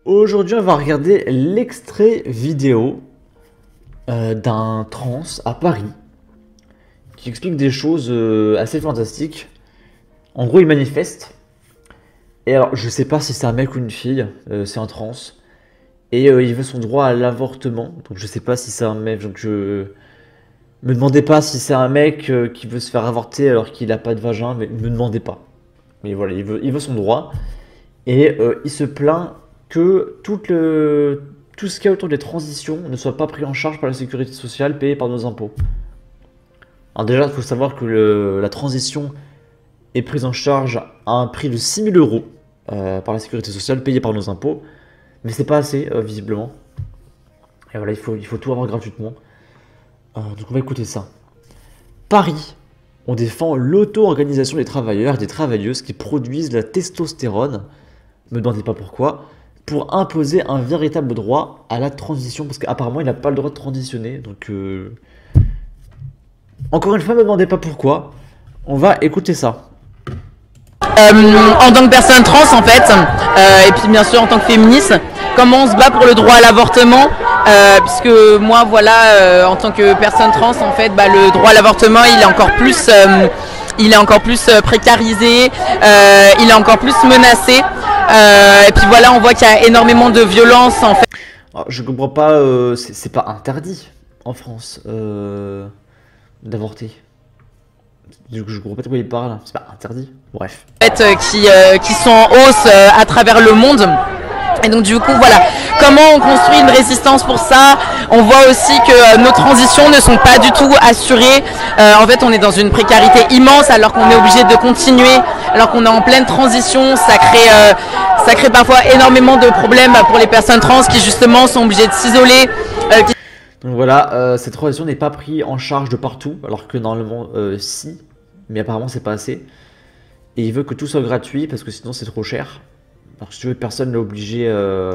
Aujourd'hui, on va regarder l'extrait vidéo d'un trans à Paris qui explique des choses assez fantastiques. En gros, il manifeste. Et alors, je sais pas si c'est un mec ou une fille, c'est un trans. Et il veut son droit à l'avortement. Donc, je sais pas si c'est un mec. Donc, je me demandez pas si c'est un mec qui veut se faire avorter alors qu'il a pas de vagin. Mais me demandez pas. Mais voilà, il veut son droit. Et il se plaint que tout ce qu'il y a autour des transitions ne soit pas pris en charge par la sécurité sociale, payé par nos impôts. Alors déjà, il faut savoir que la transition est prise en charge à un prix de 6 000 € par la sécurité sociale, payé par nos impôts. Mais c'est pas assez, visiblement. Et voilà, il faut tout avoir gratuitement. Donc on va écouter ça. Paris, on défend l'auto-organisation des travailleurs et des travailleuses qui produisent la testostérone, me demandez pas pourquoi, pour imposer un véritable droit à la transition, parce qu'apparemment il n'a pas le droit de transitionner, donc encore une fois, me demandez pas pourquoi, on va écouter ça. En tant que personne trans en fait, et puis bien sûr en tant que féministe, comment on se bat pour le droit à l'avortement, puisque moi voilà, en tant que personne trans en fait, le droit à l'avortement il est encore plus précarisé, il est encore plus menacé, et puis voilà on voit qu'il y a énormément de violence en fait. Alors, je comprends pas, c'est pas interdit en France d'avorter. Je comprends pas de quoi il parle, c'est pas interdit, bref. En fait, qui sont en hausse à travers le monde. Et donc du coup voilà, comment on construit une résistance pour ça. On voit aussi que nos transitions ne sont pas du tout assurées. En fait on est dans une précarité immense alors qu'on est obligé de continuer, alors qu'on est en pleine transition. Ça crée parfois énormément de problèmes pour les personnes trans qui justement sont obligées de s'isoler. Donc voilà, cette transition n'est pas prise en charge de partout, alors que normalement si, mais apparemment c'est pas assez. Et il veut que tout soit gratuit parce que sinon c'est trop cher. Alors si tu veux, personne n'est obligé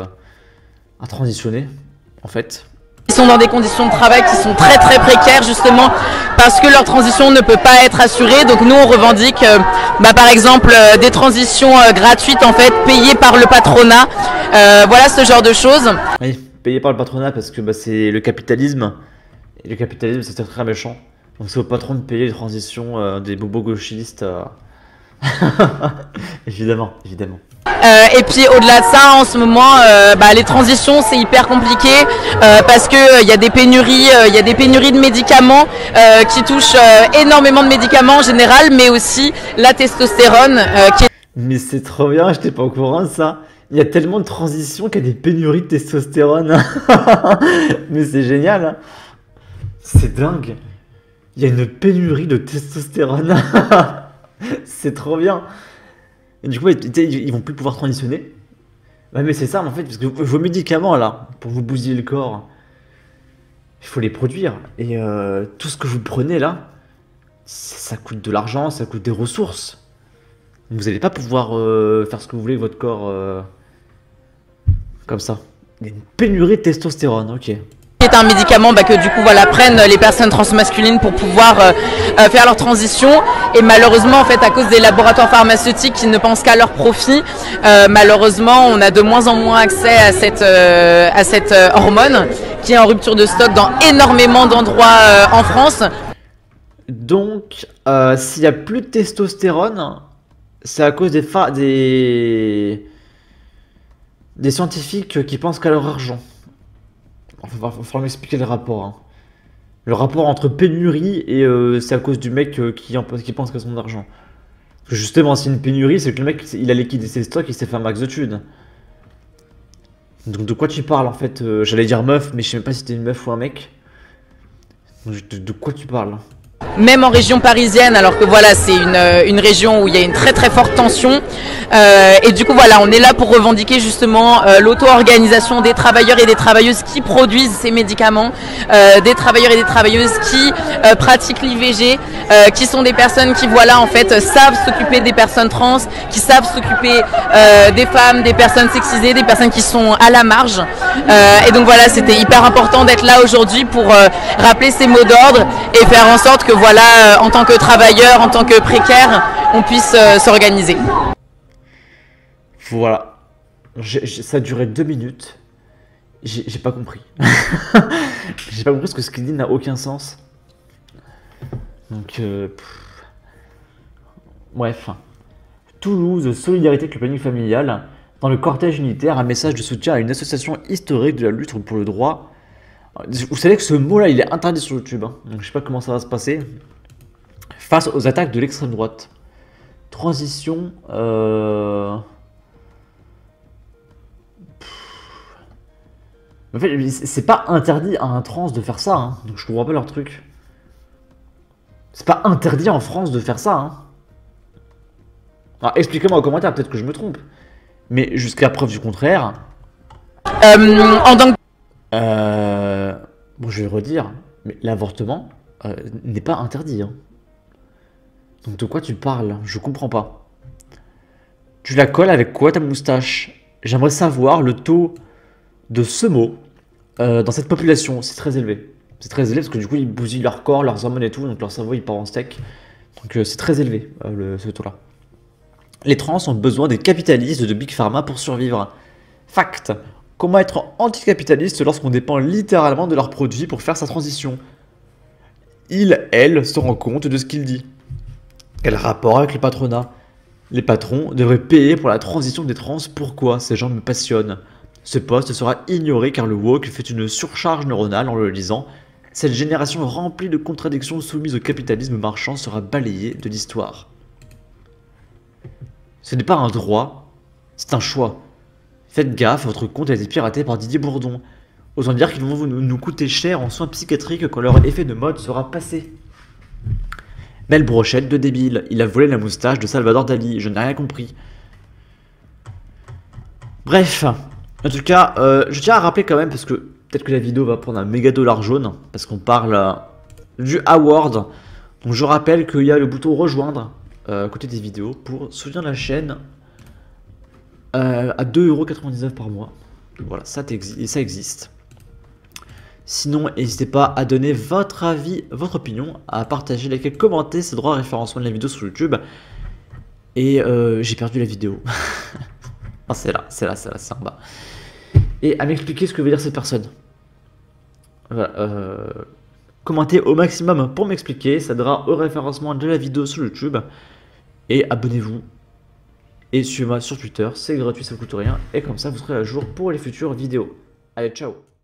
à transitionner, en fait. Ils sont dans des conditions de travail qui sont très très précaires justement parce que leur transition ne peut pas être assurée. Donc nous on revendique par exemple des transitions gratuites en fait, payées par le patronat. Voilà ce genre de choses. Oui, payées par le patronat parce que c'est le capitalisme. Et le capitalisme c'est très méchant. Donc c'est au patron de payer les transitions des bobos gauchistes. Évidemment. Et puis au-delà de ça, en ce moment, les transitions c'est hyper compliqué parce que il y a des pénuries, de médicaments qui touchent énormément de médicaments en général, mais aussi la testostérone. Mais c'est trop bien, j'étais pas au courant de ça. Il y a tellement de transitions qu'il y a des pénuries de testostérone. Mais c'est génial, hein. C'est dingue. Il y a une pénurie de testostérone. C'est trop bien. Et du coup, ils vont plus pouvoir transitionner. Ouais, mais c'est ça en fait, parce que vos médicaments là, pour vous bousiller le corps, il faut les produire. Et tout ce que vous prenez là, ça coûte de l'argent, ça coûte des ressources. Vous n'allez pas pouvoir faire ce que vous voulez avec votre corps comme ça. Il y a une pénurie de testostérone, ok. C'est un médicament que du coup prennent les personnes transmasculines pour pouvoir faire leur transition, et malheureusement en fait à cause des laboratoires pharmaceutiques qui ne pensent qu'à leur profit, malheureusement on a de moins en moins accès à cette hormone qui est en rupture de stock dans énormément d'endroits en France. Donc s'il n'y a plus de testostérone, c'est à cause des scientifiques qui pensent qu'à leur argent. Il va falloir m'expliquer le rapport. Hein. Le rapport entre pénurie et c'est à cause du mec qui pense qu'à son argent. Parce que justement, c'est une pénurie, c'est que le mec il a liquidé ses stocks, il s'est fait un max de thunes. Donc de quoi tu parles en fait? J'allais dire meuf, mais je sais même pas si c'était une meuf ou un mec. De quoi tu parles? Même en région parisienne, alors que voilà c'est une région où il y a une très très forte tension, et du coup voilà on est là pour revendiquer justement l'auto-organisation des travailleurs et des travailleuses qui produisent ces médicaments, des travailleurs et des travailleuses qui pratiquent l'IVG, qui sont des personnes qui voilà en fait savent s'occuper des personnes trans, qui savent s'occuper des femmes, des personnes sexisées, des personnes qui sont à la marge, et donc voilà c'était hyper important d'être là aujourd'hui pour rappeler ces mots d'ordre et faire en sorte que voilà, en tant que travailleur, en tant que précaire, on puisse s'organiser. Voilà. Ça a duré 2 minutes. J'ai pas compris. J'ai pas compris parce que ce qu'il dit n'a aucun sens. Donc, bref. Toulouse, solidarité avec le planning familial. Dans le cortège unitaire, un message de soutien à une association historique de la lutte pour le droit. Vous savez que ce mot-là, il est interdit sur YouTube. Hein. Donc, je sais pas comment ça va se passer. Face aux attaques de l'extrême droite. Transition. En fait, c'est pas interdit à un trans de faire ça. Hein. Donc, je comprends pas leur truc. C'est pas interdit en France de faire ça. Hein. Alors, expliquez-moi en commentaire, peut-être que je me trompe. Mais jusqu'à preuve du contraire. En tant que... Bon, je vais le redire, mais l'avortement n'est pas interdit. Hein. Donc de quoi tu parles? Je comprends pas. Tu la colles avec quoi ta moustache? J'aimerais savoir le taux de ce mot dans cette population. C'est très élevé. C'est très élevé parce que du coup ils bousillent leur corps, leurs hormones et tout, donc leur cerveau il part en steak. Donc c'est très élevé ce taux-là. Les trans ont besoin des capitalistes de Big Pharma pour survivre. Fact. Comment être anticapitaliste lorsqu'on dépend littéralement de leurs produits pour faire sa transition? Elle se rend compte de ce qu'il dit. Quel rapport avec le patronat? Les patrons devraient payer pour la transition des trans. Pourquoi? Ces gens me passionnent. Ce post sera ignoré car le woke fait une surcharge neuronale en le lisant. Cette génération remplie de contradictions soumise au capitalisme marchand sera balayée de l'histoire. Ce n'est pas un droit, c'est un choix. Faites gaffe, votre compte a été piraté par Didier Bourdon. Autant dire qu'ils vont nous coûter cher en soins psychiatriques quand leur effet de mode sera passé. Belle brochette de débile, il a volé la moustache de Salvador Dali, je n'ai rien compris. Bref, en tout cas, je tiens à rappeler quand même, parce que peut-être que la vidéo va prendre un méga dollar jaune, parce qu'on parle du award. Donc je rappelle qu'il y a le bouton rejoindre à côté des vidéos pour soutenir la chaîne à 2,99€ par mois. Voilà, ça existe. Sinon, n'hésitez pas à donner votre avis, votre opinion, à partager, liker, commenter, c'est droit à référencement de la vidéo sur YouTube. Et j'ai perdu la vidéo. Ah, c'est là, c'est en bas. Et à m'expliquer ce que veut dire cette personne. Voilà, commentez au maximum pour m'expliquer, ça aidera au référencement de la vidéo sur YouTube. Et abonnez-vous. Et suivez-moi sur Twitter, c'est gratuit, ça ne coûte rien. Et comme ça, vous serez à jour pour les futures vidéos. Allez, ciao!